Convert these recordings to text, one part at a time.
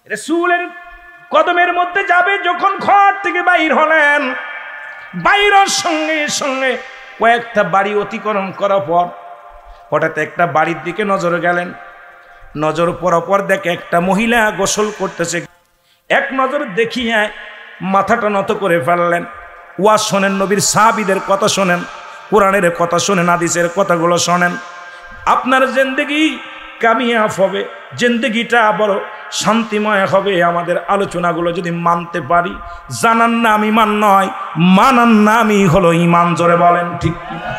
রাসূলের কদমের মধ্যে যাবে যখন ঘর থেকে বাইর হলেন, বাইরের সঙ্গে সঙ্গে কয়েকটা বাড়ি অতিক্রম করার পর হঠাৎ একটা বাড়ির দিকে নজর গেলেন। নজর পরপর দেখে একটা মহিলা গোসল করতেছে। এক নজর দেখিয়ে মাথাটা নত করে ফেললেন। ওয়াজ শোনেন, নবীর সাহাবীদের কথা শোনেন, কোরআনের কথা শোনেন, হাদিসের কথাগুলো শোনেন। আপনার জিন্দেগি কামিয়াব হবে, জিন্দেগিটা বড় শান্তিময় হবে আমাদের আলোচনাগুলো যদি মানতে পারি। জানার নাম ইমান নয়, মানার নামই হলো ইমান। জোরে বলেন ঠিক কিনা?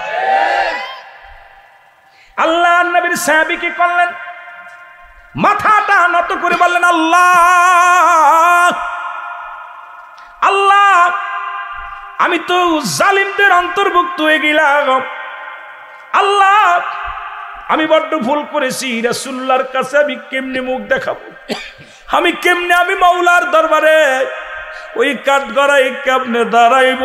আল্লাহ নবীর সাহাবীকে করলেন মাথাটা নত করে বললেন, আল্লাহ আল্লাহ, আমি তো জালিমদের অন্তর্ভুক্ত হয়ে গেলাম। আল্লাহ, আমি বড্ড ভুল করেছি। রাসূলুল্লাহর কাছে আমি কেমনে মুখ দেখাবো? আমি কেমনে আমি মাওলার দরবারে ওই কাঠগড়ায় কেমনে দাঁড়াইব?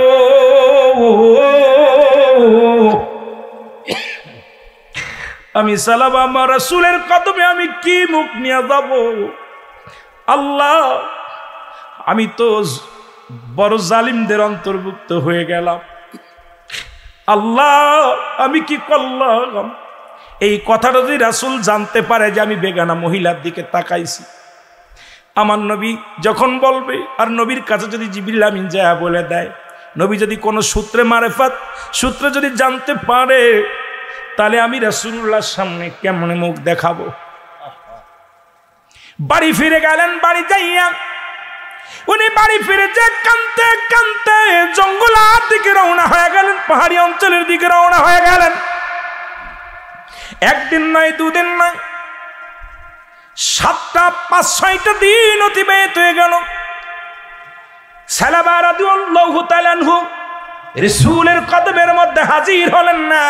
আমি সালাম আমার রাসূলের কদমে আমি কি মুখ নিয়ে যাব? আল্লাহ, আমি তো বড় জালিমদের অন্তর্ভুক্ত হয়ে গেলাম। আল্লাহ, আমি কি করলাম? এই কথাটা যদি রাসূল জানতে পারে যে আমি বেগানা মহিলার দিকে তাকাইছি, আমার নবী যখন বলবে, আর নবীর কাছে যদি জিবরিল আমিন যায় বলে দেয়, নবী যদি কোনো সূত্রে মারেফাত সূত্রে যদি জানতে পারে, তাহলে আমি রাসূলুল্লাহর সামনে কেমনে মুখ দেখাবো? বাড়ি ফিরে গেলেন। বাড়ি যাইয়া উনি বাড়ি ফিরে যে কাঁদতে কাঁদতে জঙ্গলার দিকে রওনা হয়ে গেলেন, পাহাড়ি অঞ্চলের দিকে রওনা হয়ে গেলেন। একদিন নয়, দুদিন নয়, 7টা 5-6টা দিন অতিবাহিত হয়ে গেল। সালাবা রাদিয়াল্লাহু তাআলা আনহু রাসূলের কদমের মধ্যে হাজির হলেন না।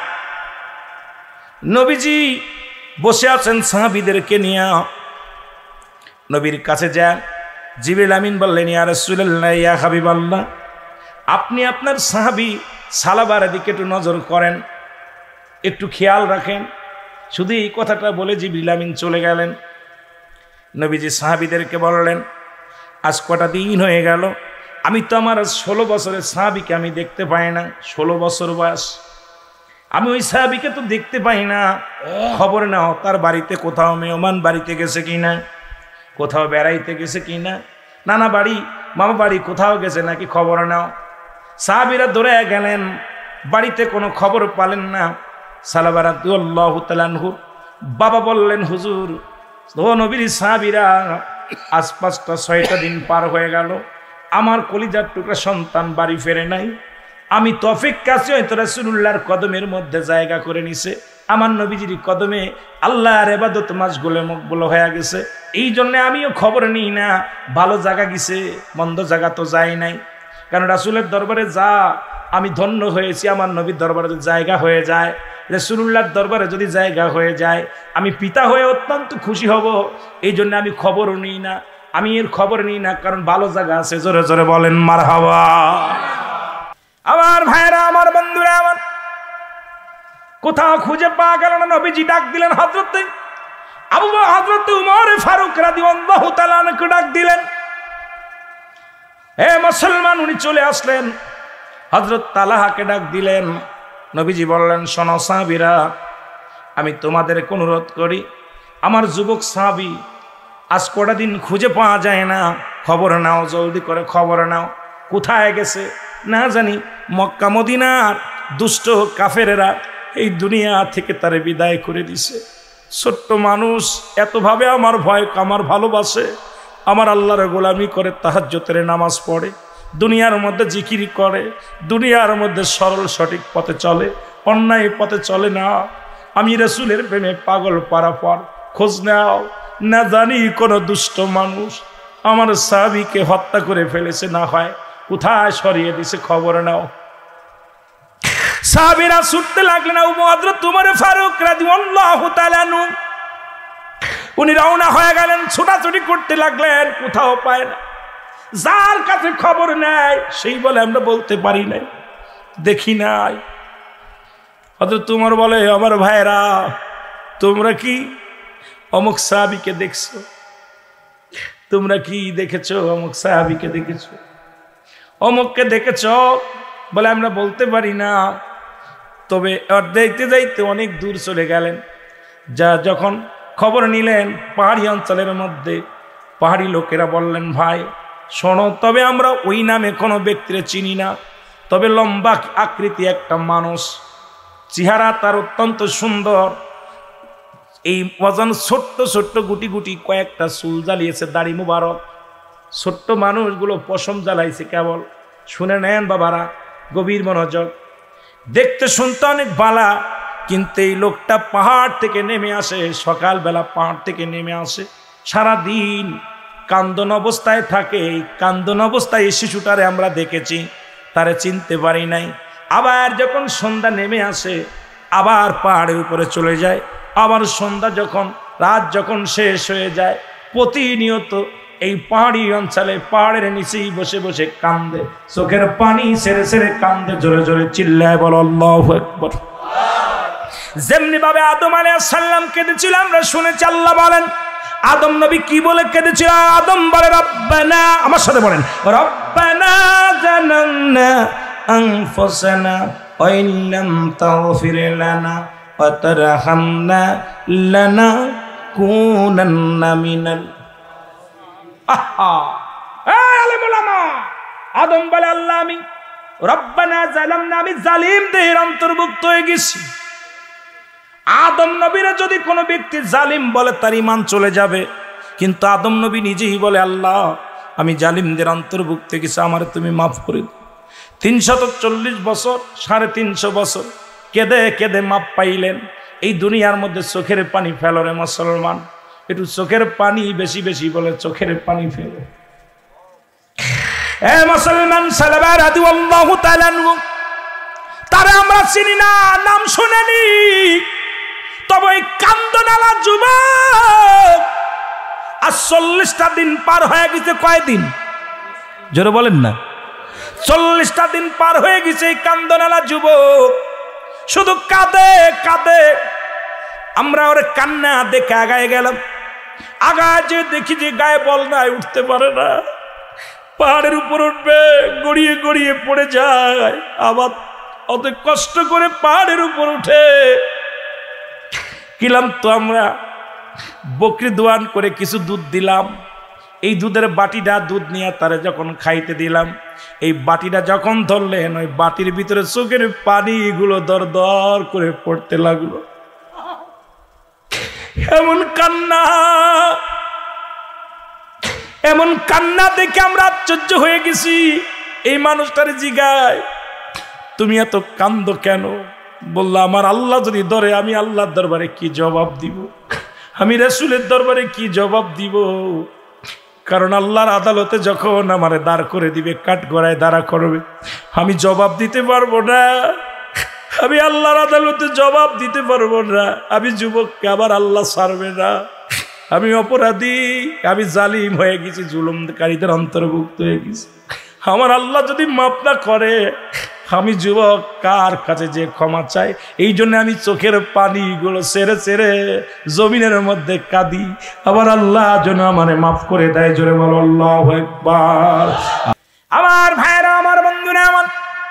নবীজি বসে আছেন সাহাবীদেরকে নিয়ে। নবীর কাছে যান, জিবরিল আমিন বললেন, ইয়া রাসূলুল্লাহ, ইয়া হাবিবাল্লাহ, আপনি আপনার সাহাবী সালাবার দিকে একটু নজর করেন, একটু খেয়াল রাখেন। শুধু এই কথাটা বলে জিবরিল আমিন চলে গেলেন। নবীজি সাহাবীদেরকে বললেন, আজ কটা দিন হয়ে গেল, আমি তো আমার 16 বছরের সাহাবীকে আমি দেখতে পাই না। 16 বছর বয়স, আমি ওই সাহাবীকে তো দেখতে পাই না। খবর নাও তার বাড়িতে কোথাও মেহমান বাড়িতে গেছে কিনা, কোথাও বেড়াইতে গেছে কিনা, নানা বাড়ি মামা বাড়ি কোথাও গেছে নাকি, খবর নাও। সাহাবীরা দৌড়ে গেলেন, বাড়িতে কোনো খবর পালেন না। সালাবা রাদিয়াল্লাহু তাআলা আনহু বাবা বললেন, হুজুর, ও নবীর সাহাবীরা, আজ 5টা 6টা দিন পার হয়ে গেল, আমার কলিজার টুকরা সন্তান বাড়ি ফেরে নাই। আমি তৌফিক কাছে হয়তো রাসূলুল্লাহর কদমের মধ্যে জায়গা করে নিছে। আমার নবীজির কদমে আল্লাহর ইবাদত মাসগুলো মকবুল হয়ে গেছে। এই জন্য আমিও খবর নিই না, ভালো জায়গা গেছে মন্দ জায়গা তো যায় নাই। কারণ রাসূলের দরবারে যা আমি ধন্য হয়েছি, আমার নবীর দরবারে যদি জায়গা হয়ে যায়, রাসূলুল্লাহর দরবারে যদি জায়গা হয়ে যায়, আমি পিতা হয়ে অত্যন্ত খুশি হব। এই জন্য আমি খবরও নিই না, আমি এর খবর নিই না, কারণ ভালো জায়গা আছে। জোরে জোরে বলেন মারহাবা। আমার ভাইরা, আমার বন্ধুরা, আমার কোথাও খুঁজে পাওয়া গেল না। নবীজি ডাক দিলেন হযরত উমর ফারুক রাদিয়াল্লাহু তাআলা আনহুকে ডাক দিলেন। হে মুসলমান, উনি চলে আসলেন। হযরত তালহাকে ডাক দিলেন। নবীজি বললেন, শোনো সাহাবীরা, আমি তোমাদেরকে অনুরোধ করি, আমার যুবক সাহাবী আজ কটা দিন খুঁজে পাওয়া যায় না, খবর নাও, জলদি করে খবর নাও, কোথায় গেছে না জানি। মক্কা মদিনার দুষ্ট কাফেরেরা এই দুনিয়া থেকে তারে বিদায় করে দিছে। ছোট্ট মানুষ এতভাবে আমার ভয়, আমার ভালোবাসে, আমার আল্লাহর গোলামি করে, তাহাজ্জুদের নামাজ পড়ে, দুনিয়ার মধ্যে জিকির করে, দুনিয়ার মধ্যে সরল সঠিক পথে চলে, অন্যায় পথে চলে না। আমি রাসূলের প্রেমে পাগল পারাপার। খোঁজ নাও, না জানি কোনো দুষ্ট মানুষ আমার সাহাবীকে হত্যা করে ফেলেছে, না হয় কোথায় সরিয়ে দিছে, খবর নাও। সাহাবীরা ছুটতে লাগলেন। হযরত উমর ফারুক রাদিয়াল্লাহু তাআলা আনহু উনি রওনা হয়ে গেলেন, ছোটাছুটি করতে লাগলেন, কোথাও পায় না। যার কাছে খবর নেয় সেই বলে আমরা বলতে পারি নাই, দেখি নাই। হযরত উমর বলে, আমার ভাইরা, তোমরা কি অমুক সাহাবীকে দেখছো? তো তোমরা কি দেখেছো অমুক সাহাবীকে দেখেছো, অমুককে দেখেছো? বলে আমরা বলতে পারি না। তবে দেখতে যাইতে অনেক দূর চলে গেলেন। যখন খবর নিলেন পাহাড়ি অঞ্চলের মধ্যে, পাহাড়ি লোকেরা বললেন, ভাই শোনো, তবে আমরা ওই নামে কোনো ব্যক্তিরে চিনি না, তবে লম্বা আকৃতি একটা মানুষ, চেহারা তার অত্যন্ত সুন্দর, এই ওজন ছোট্ট ছোট্ট গুটি গুটি কয়েকটা চুল জ্বালিয়েছে, দাড়ি মুবারক, ছোট্ট মানুষগুলো পশম জ্বালাইছে কেবল। শুনে নেন বাবারা, গভীর মনোযোগ। দেখতে শুনতে অনেক বালা, কিন্তু এই লোকটা পাহাড় থেকে নেমে আসে, সকালবেলা পাহাড় থেকে নেমে আসে, সারাদিন কান্দন অবস্থায় থাকে। এই কান্দন অবস্থায় এই শিশুটারে আমরা দেখেছি, তারে চিনতে পারি নাই। আবার যখন সন্ধ্যা নেমে আসে আবার পাহাড়ের উপরে চলে যায়, আবার সন্ধ্যা যখন রাত যখন শেষ হয়ে যায়, প্রতিনিয়ত এই পাহাড়ি অঞ্চলে পাহাড়ের নিচেই বসে বসে কান্দে, চোখের পানি ছেড়ে ছেড়ে কান্দে, জোরে জোরে চিল্লায় বল আল্লাহু আকবার। যেমনি ভাবে আদম আলাইহিস সালাম কেঁদেছিল আমরা শুনেছি। আল্লাহ বলেন আদম নবী কি বলে কেঁদেছিল? আদম বলে রব্বানা, আমার সাথে বলেন, রব্বানা জালামনা আনফুসানা ওয়া ইল্লাম তাগফির লানা ওয়া তারহামনা লানাকুনান্না মিনাল। আদম বলে আল্লাহ আমি রব্বানা জালামনা, আমি জালিমদের অন্তর্ভুক্ত হয়ে গেছি। আদম নবীরা যদি কোনো ব্যক্তি জালিম বলে তার ঈমান চলে যাবে, কিন্তু আদম নবী নিজেই বলে আল্লাহ আমি জালিমদের অন্তর্ভুক্ত গেছি, আমার তুমি মাফ করে দাও। 340 বছর 350 বছর কেঁদে কেঁদে মাপ পাইলেন। এই দুনিয়ার মধ্যে চোখের পানি ফেলো রে মুসলমান, একটু চোখের পানি বেশি বেশি বলে চোখের পানি ফেলো। এ মুসলমান সাহাবা রাদিয়াল্লাহু তাআলা আনহু, তারা আমরা চিনি না, নাম শুনেনি, তবে এই কান্দনালা যুবক আর 40টা দিন পার হয়ে গেছে। কয়দিন জোরে বলেন না? 40টা দিন পার হয়ে গেছে। এই কান্দনালা যুবক শুধু কাঁদে কাঁদে। আমরা ওর কান্না দেখে আগায় গেলাম। আগায় যে দেখি যে গায়ে বল নাই, উঠতে পারে না, পাহাড়ের উপর উঠবে গড়িয়ে গড়িয়ে পড়ে যায়। আবার অত কষ্ট করে পাহাড়ের উপর উঠে কিলাম তো আমরা বকরি দোয়ান করে কিছু দুধ দিলাম। এই দুধের বাটিটা দুধ নিয়ে তারা যখন খাইতে দিলাম, এই বাটিটা যখন ধরলেন ওই বাটির ভিতরে চোখের পানিগুলো দর দর করে পড়তে লাগলো। এমন কান্না, এমন কান্না দেখে আমরা আশ্চর্য হয়ে গেছি। এই মানুষটার জিগায় তুমি এত কান্দো কেন? বললা আমার আল্লাহ যদি ধরে আমি আল্লাহর দরবারে কি জবাব দিব, আমি রাসূলের দরবারে কি জবাব দিব? কারণ আল্লাহর আদালতে যখন আমারে দাঁড় করে দিবে, কাঠগড়ায় দাঁড়া করবে, আমি জবাব দিতে পারবো না। আমি আল্লাহর আদালতে জবাব দিতে পারবো না। আমি যুবককে আবার আল্লাহ ছাড়বে না। আমি অপরাধী, আমি জালিম হয়ে গেছি, জুলুমকারীদের অন্তর্ভুক্ত হয়ে গেছি। আমার আল্লাহ যদি মাফ না করে, আমি যুবক কার কাছে যে ক্ষমা চাই? এই জন্য আমি চোখের পানিগুলো ছেড়ে ছেড়ে জমিনের মধ্যে কাঁদি, আবার আল্লাহ যেন আমারে মাফ করে দেয়। জোরে বলো আল্লাহু আকবার। আমার ভাইরা, আমার বন্ধুরা, আমার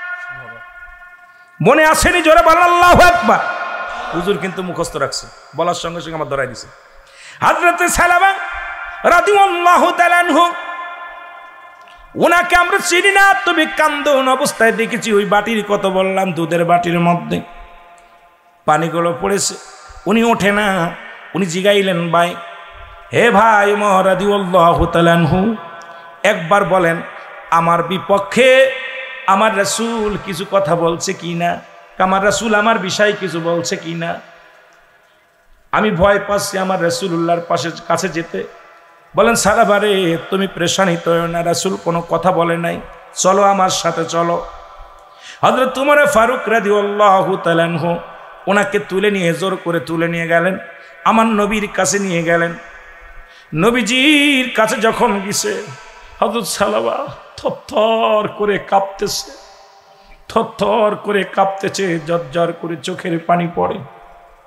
মনে আসেনি? জোরে বলো আল্লাহু আকবার। হুজুর কিন্তু মুখস্থ রাখছে, বলার সঙ্গে সঙ্গে আমার ধরাই দিছে। হযরতে সালামা রাদিয়াল্লাহু তাআলা আনহু, ওনাকে আমরা চিনি না, তবে কান্দন অবস্থায় দেখেছি। ওই বাটির কত বললাম, দুধের বাটির মধ্যে পানিগুলো পড়েছে। উনি ওঠে না, উনি জিগাইলেন ভাই, হে ভাই ওমর রাদিয়াল্লাহু তাআলা আনহু, একবার বলেন আমার বিপক্ষে আমার রাসূল কিছু কথা বলছে কি না, আমার রাসূল আমার বিষয়ে কিছু বলছে কি না। আমি ভয় পাচ্ছি আমার রাসূলুল্লাহর কাছে যেতে। বলেন সালাবারে তুমি পেরেশানিত হও না, রাসূল কোনো কথা বলে নাই, চলো আমার সাথে চলো। হযরত উমর ফারুক রাদিয়াল্লাহু তাআলা আনহু ওনাকে তুলে নিয়ে, জোর করে তুলে নিয়ে গেলেন, আমার নবীর কাছে নিয়ে গেলেন। নবীজির কাছে যখন গেছে, হযরত সালাবা থরথর করে কাঁপতেছে, থরথর করে কাঁপতেছে, ঝরঝর করে চোখের পানি পড়ে,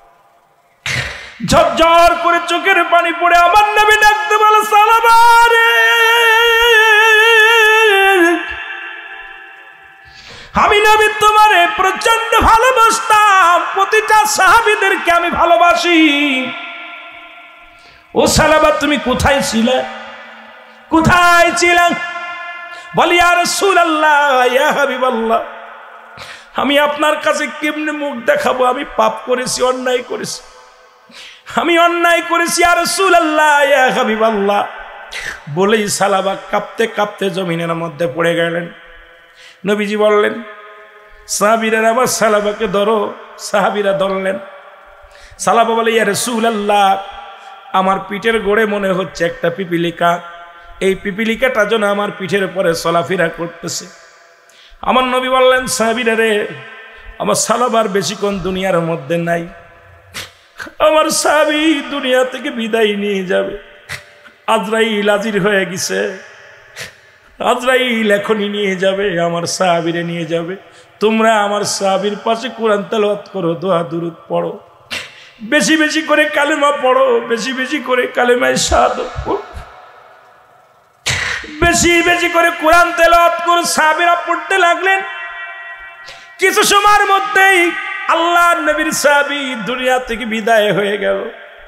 ঝরঝর করে চোখের পানি পড়ে। আমার নবী ডাকতে বলে সালাবা রে, প্রচন্ড ভালোবাসতাম, প্রতিটা সাহাবীদেরকে আমি ভালোবাসি। ও সালাবা তুমি কোথায় ছিলে, কোথায় ছিলেন? বলি ইয়া রাসূলুল্লাহ, ইয়া হাবিবাল্লাহ, আমি আপনার কাছে কেমনে মুখ দেখাবো? আমি পাপ করেছি, অন্যায় করেছি, আমি অন্যায় করেছি ইয়া রাসূলুল্লাহ, ইয়া হাবিবাল্লাহ। বলেই সালাবা কাঁপতে কাঁপতে জমিনের মধ্যে পড়ে গেলেন। নবীজি বললেন, সাহাবীরা আবার সালাবাকে ধরো। সাহাবীরা ধরলেন। সালাবা বলে, ইয়া রাসূলুল্লাহ, আমার পিঠের গোড়ে মনে হচ্ছে একটা পিপিলিকা, এই পিপিলিকাটা যেন আমার পিঠের উপরে চলাফেরা করতেছে। আমার নবী বললেন, সাহাবীরা রে, আমার সালাবার বেশিক্ষণ দুনিয়ার মধ্যে নাই, আমার সাহাবী দুনিয়া থেকে বিদায় নিয়ে যাবে। আজরাইল হাজির হয়ে গেছে, আজরাইল এখনই নিয়ে যাবে, আমার সাহাবীরে নিয়ে যাবে। তোমরা আমার সাহাবীর পাশে কোরআন তেলাওয়াত করো, দোয়া দুরূদ পড়ো, বেশি বেশি করে কালেমা পড়ো, বেশি বেশি করে কালেমায়ে শাহাদাত পড়ো, বেশি বেশি করে কোরআন তেলাওয়াত করে সাহাবীরা পড়তে লাগলেন। কিছু সময়ের মধ্যেই আল্লাহর নবীর সাহাবী দুনিয়া থেকে বিদায় হয়ে গেল।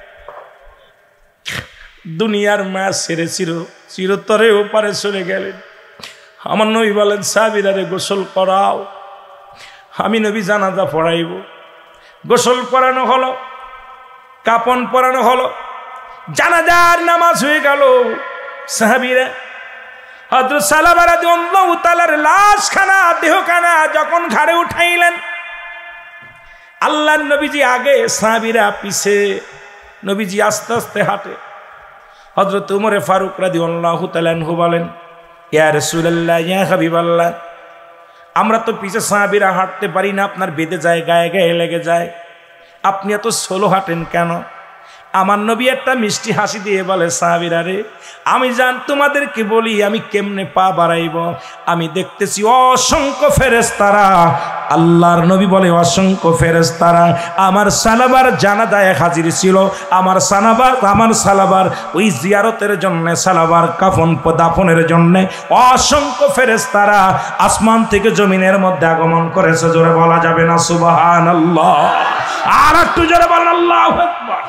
দুনিয়ার মায়া ছেড়ে চিরতরে ওপারে চলে গেলেন। আমার নবী বলেন, সাহাবীরা রে গোসল করাও, আমি নবী জানাজা পড়াইব। গোসল করানো হলো, কাপন পরানো হলো, জানাজার নামাজ হয়ে গেল। সাহাবীরা হযরত সালাবা রাদিয়াল্লাহু তাআলার লাশখানা, দেহখানা যখন ঘাড়ে উঠাইলেন, আল্লাহর নবীজি আগে, সাহাবীরা পিছে। নবীজি আস্তে আস্তে হাঁটে। হযরত উমর ফারুক রাদিয়াল্লাহু তাআলা আনহু বলেন, ইয়া রাসূলুল্লাহ, ইয়া হাবিবাল্লাহ, আমরা তো পিছে সাহাবীরা হাঁটতে পারি না, আপনার বেঁধে যায়, গায়ে গায়ে লেগে যায়, আপনি এত স্লো হাঁটেন কেন? আমার নবী একটা মিষ্টি হাসি দিয়ে বলে, সাহাবীরা রে, আমি জান তোমাদেরকে বলি আমি কেমনে পা বাড়াইব। আমি দেখতেছি অসংখ্য ফেরেশতারা, আল্লাহর নবী বলে অসংখ্য ফেরেশতারা আমার সালাবার জানাজায় হাজির ছিল। আমার সালাবার ওই জিয়ারতের জন্য, সালাবার কাফন দাফনের জন্য অসংখ্য ফেরেশতারা আসমান থেকে জমিনের মধ্যে আগমন করেছে। জোরে বলা যাবে না সুবহানাল্লাহ? আর একটু জোরে বলেন আল্লাহু আকবার।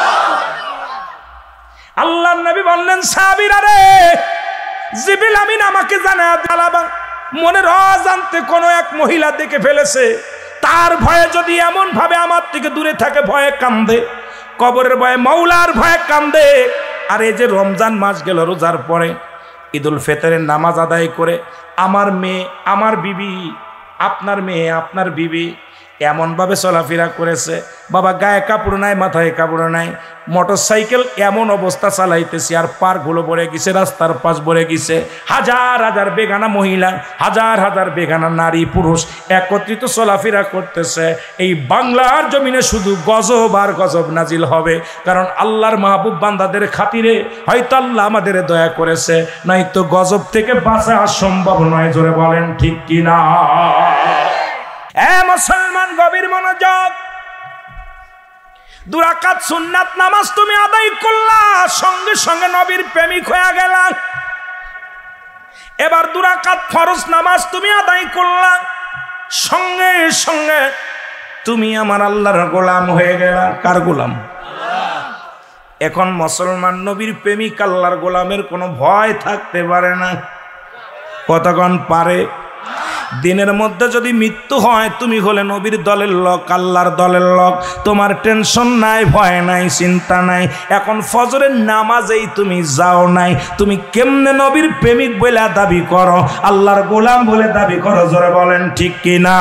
আল্লাহর নবী বললেন, সাহাবীরা রে, জিবরিল আমিন আমাকে জানায় দিলাবা, মনের অজান্তে কোন এক মহিলা দেখে ফেলেছে, তার ভয়ে যদি এমন ভাবে আমার থেকে দূরে থাকে, ভয়ে কান্দে, কবরের ভয়ে, মাওলার ভয়ে কান্দে। আর এই যে রমজান মাস গেল, রোজার পরে ঈদুল ফিতরের নামাজ আদায় করে আমার মেয়ে, আমার বিবি, আপনার মেয়ে, আপনার বিবি এমনভাবে চলাফেরা করেছে, বাবা গায়ে কাপড় নাই, মাথায় কাপড় নাই, মোটরসাইকেল এমন অবস্থা চালাইতেছি, আর পারগুলো ভরে গেছে, রাস্তার পাশ ভরে গেছে, হাজার হাজার বেগানা মহিলা, হাজার হাজার বেগানা নারী পুরুষ একত্রিত চলাফেরা করতেছে। এই বাংলার জমিনে শুধু গজব আর গজব নাজিল হবে, কারণ আল্লাহর মাহবুব বান্দাদের খাতিরে হয়তো আল্লাহ আমাদের দয়া করেছে, নয়তো গজব থেকে বাঁচা সম্ভব নয়। জোরে বলেন ঠিক কিনা? মুসলমান, গভীর মনোযোগ। 2 রাকাত সুন্নাত নামাজ তুমি আদায় করলা, সঙ্গে সঙ্গে নবীর প্রেমিক হয়ে গেলা। এবার 2 রাকাত ফরজ নামাজ তুমি আদায় করলা, সঙ্গে সঙ্গে তুমি আমার আল্লাহর গোলাম হয়ে গেলা। কার গোলাম? এখন মুসলমান নবীর প্রেমিক, আল্লাহর গোলামের কোনো ভয় থাকতে পারে না। কতক্ষণ পারে? দিনের মধ্যে যদি মৃত্যু হয়, তুমি হলে নবীর দলের লোক, আল্লাহর দলের লোক, তোমার টেনশন নাই, ভয় নাই, চিন্তা নাই। এখন ফজরের নামাজেই তুমি যাও নাই, তুমি কেমনে নবীর প্রেমিক বলে দাবি করো, আল্লাহর গোলাম বলে দাবি করো? জোরে বলেন ঠিক কিনা?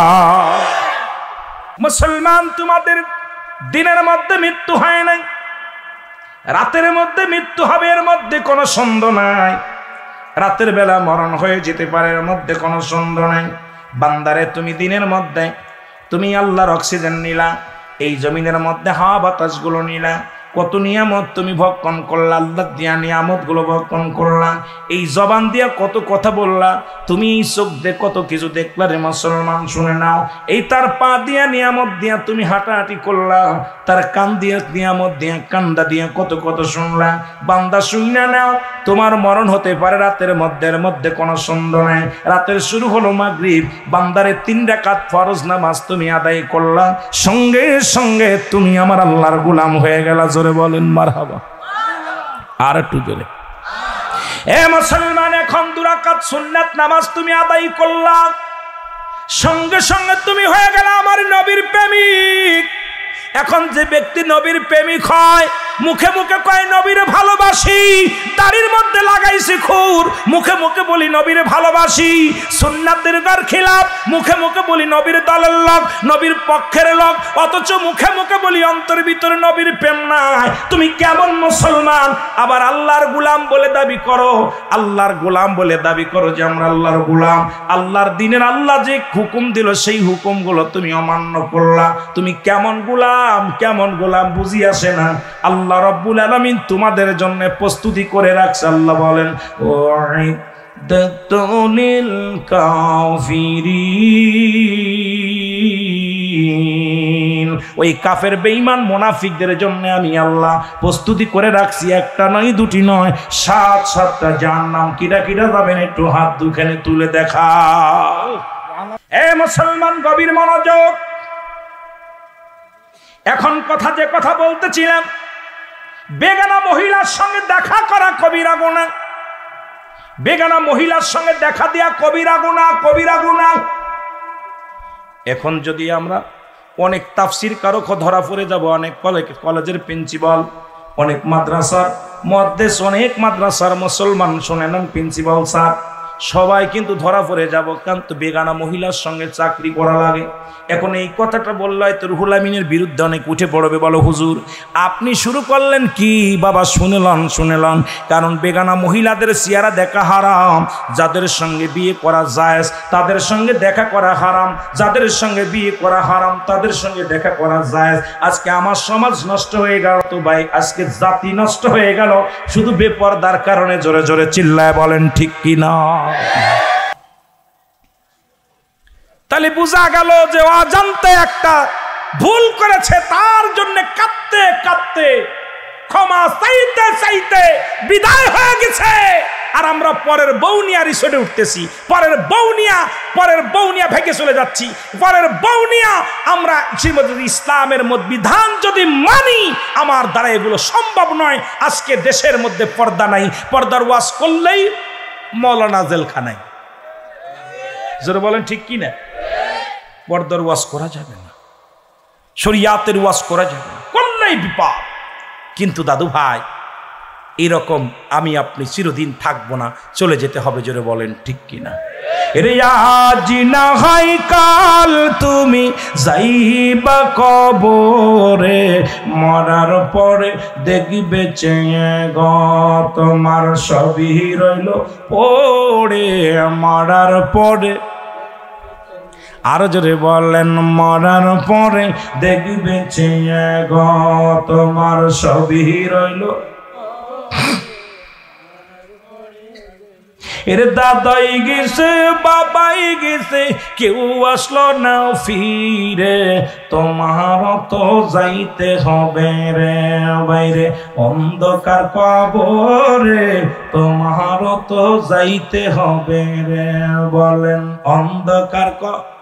মুসলমান, তোমাদের দিনের মধ্যে মৃত্যু হয় নাই, রাতের মধ্যে মৃত্যু হবে, এর মধ্যে কোনো সন্দেহ নাই। রাতের বেলা মরণ হয়ে যেতে পারে, এর মধ্যে কোনো সন্দেহ নাই। বান্দারে, তুমি দিনের মধ্যে তুমি আল্লাহর অক্সিজেন নিলা, এই জমিনের মধ্যে হাওয়া বাতাসগুলো নিলা, কত নিয়ামত তুমি ভক্ষণ করলা, আল্লাহ দিয়া নিয়ামত গুলো ভক্ষণ করলা। এই জবান দিয়া কত কথা বললা, তুমি এই চোখ দিয়ে কত কিছু দেখলা রে মুসলমান, শুনে নাও। এই তার পা দিয়া নিয়ামত দিয়া তুমি হাঁটাহাঁটি করলা, তার কান দিয়া নিয়ামত দিয়া কান্দা দিয়া কত কত শুনলা। বান্দা শুনে নাও, তোমার মরণ হতে পারে রাতের মধ্যে কোনো সন্দেহ নাই। রাতের শুরু হলো মাগরিব, বান্দারে 3 রাকাত ফরজ নামাজ তুমি আদায় করলা, সঙ্গে সঙ্গে তুমি আমার আল্লাহর গোলাম হয়ে গেলা। জোরে বলেন মারহাবা। আর একটু জোরে। এ মুসলমান, এখন 2 রাকাত সুন্নাত নামাজ তুমি আদায় করলা, সঙ্গে সঙ্গে তুমি হয়ে গেলা আমার নবীর প্রেমিক। এখন যে ব্যক্তি নবীর প্রেমিক হয়, মুখে মুখে কয় নবীরে ভালোবাসি, দাড়ির মধ্যে লাগাইছি খুর, মুখে মুখে বলি নবীরে ভালোবাসি, সুন্নাতের গার খিলাফ, মুখে মুখে বলি নবীর দলের লোক, নবীর পক্ষের লোক, অথচ মুখে মুখে বলি অন্তর ভিতরে নবীর প্রেম নাই। তুমি কেমন মুসলমান? আবার আল্লাহর গোলাম বলে দাবি করো, আল্লাহর গোলাম বলে দাবি করো যে আমরা আল্লাহর গোলাম। আল্লাহর দিনের আল্লাহ যে হুকুম দিল সেই হুকুমগুলো তুমি অমান্য করলা। তুমি কেমন গোলাম, কেমন গোলাম বুঝি আসে না। আল্লাহ রাব্বুল আলামিন তোমাদের জন্য প্রস্তুতি করে রাখছে। আল্লাহ বলেন ওয়াইদাতুল কাফিরিন, ওই কাফের বেঈমান মুনাফিকদের জন্য আমি আল্লাহ প্রস্তুতি করে রাখছি। একটা নয়, 2টি নয়, 7-7টা জাহান্নাম। কিরা কিরা যাবেন একটু হাত দুখানে তুলে দেখাও। এ মুসলমান, গভীর মনোযোগ। এখন কথা যে কথা বলতেছিলাম, বেগানা মহিলার সঙ্গে দেখা করা কবিরা গুনাহ, বেগানা মহিলার সঙ্গে দেখা দেয়া কবিরা গুনাহ, কবিরা গুনাহ। এখন যদি আমরা অনেক তাফসীর কারক ধরা পড়ে যাব, অনেক কলেজের প্রিন্সিপাল, অনেক মাদ্রাসার মুহাদ্দিস, অনেক মাদ্রাসার মুসলমান শুনেন প্রিন্সিপাল স্যার, সবাই কিন্তু ধরা পড়ে যাব, কারণ তো বেগানা মহিলার সঙ্গে চাকরি করা লাগে। এখন এই কথাটা বললে হয়তো রুহুল আমিনের বিরুদ্ধে অনেক উঠে পড়বে, বলো হুজুর আপনি শুরু করলেন কি? বাবা শুনেলন, কারণ বেগানা মহিলাদের চেহারা দেখা হারাম, যাদের সঙ্গে বিয়ে করা জায়েজ তাদের সঙ্গে দেখা করা হারাম, যাদের সঙ্গে বিয়ে করা হারাম তাদের সঙ্গে দেখা করা জায়েজ। আজকে আমার সমাজ নষ্ট হয়ে গেল তো ভাই, আজকে জাতি নষ্ট হয়ে গেল শুধু বেপরদার কারণে। জোরে জোরে চিল্লায় বলেন ঠিক কি না? তাহলে বোঝা গেল যে অজান্তে একটা ভুল করেছে, তার জন্য কাঁদতে কাঁদতে ক্ষমা চাইতে চাইতে বিদায় হয়ে গেছে। আর আমরা পরের বউনিয়া রিসোর্টে উঠতেছি, পরের বউনিয়া ভেঙে চলে যাচ্ছি, পরের বউনিয়া আমরা ইসলামের বিধান যদি মানি, আমার দ্বারা এগুলো সম্ভব নয়। আজকে দেশের মধ্যে পর্দা নাই, পর্দার ওয়াজ করলেই মৌলানা জেলখানায়। জোরে বলেন ঠিক কি না? পর্দার ওয়াজ করা যাবে না, শরিয়াতের ওয়াজ করা যাবে না, করলেই বিপদ। কিন্তু দাদু ভাই, এরকম আমি আপনি চিরদিন থাকবো না, চলে যেতে হবে। জোরে বলেন ঠিক কিনা? রে আজ না হয় কাল তুমি যাইবা কবরে, মরার পরে দেখবে চেয়ে গো তোমার সবই রইল পড়ে। মরার পরে, আর জোরে বলেন, মরার পরে দেখবে চেয়ে গো তোমার সবই রইল। এর দাদাই গেছে, বাবাই গেছে, কেউ আসলো না ফিরে, তোমার তো যাইতে হবে রে বাইরে অন্ধকার কবরে, তোমার তো যাইতে হবে রে। বলেন অন্ধকার